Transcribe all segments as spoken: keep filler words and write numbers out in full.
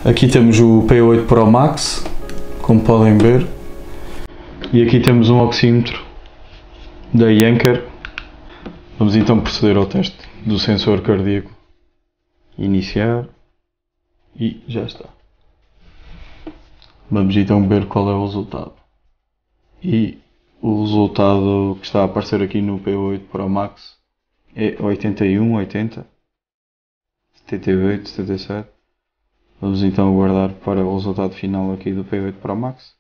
Aqui temos o P oito Pro Max, como podem ver, e aqui temos um oxímetro da Anker. Vamos então proceder ao teste do sensor cardíaco. Iniciar e já está. Vamos então ver qual é o resultado. E o resultado que está a aparecer aqui no P oito Pro Max é oitenta e um, oitenta, setenta e oito, setenta e sete. Vamos então aguardar para o resultado final aqui do P oito Pro Max.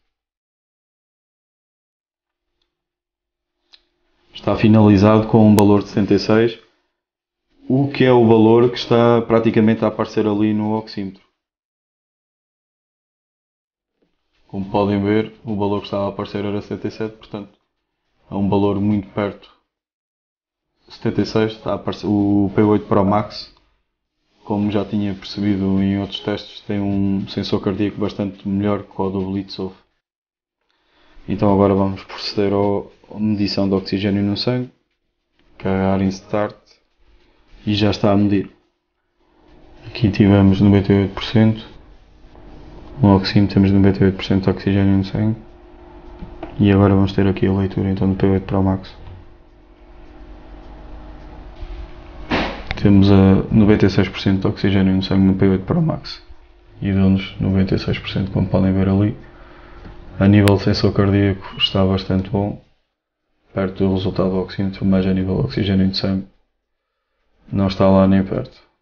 Está finalizado com um valor de setenta e seis, o que é o valor que está praticamente a aparecer ali no oxímetro. Como podem ver, o valor que estava a aparecer era setenta e sete, portanto é um valor muito perto. setenta e seis, está a aparecer, o P oito Pro Max, como já tinha percebido em outros testes, tem um sensor cardíaco bastante melhor que o do Bluetooth. Então agora vamos proceder à medição de oxigênio no sangue, carregar em Start e já está a medir. Aqui tivemos noventa e oito por cento, no oxímetro temos noventa e oito por cento de oxigênio no sangue e agora vamos ter aqui a leitura então do P oito Pro Max. Temos a noventa e seis por cento de oxigênio no sangue no P oito Pro Max e deu-nos noventa e seis por cento, como podem ver ali. A nível de sensor cardíaco está bastante bom, perto do resultado do oxímetro, mas a nível de oxigênio de sangue não está lá nem perto.